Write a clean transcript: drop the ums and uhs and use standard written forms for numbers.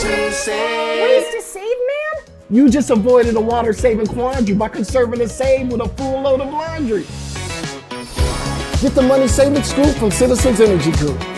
to save. Ways to save, man? You just avoided a water-saving quandary by conserving and save with a full load of laundry. Get the money saving scoop from Citizens Energy Group.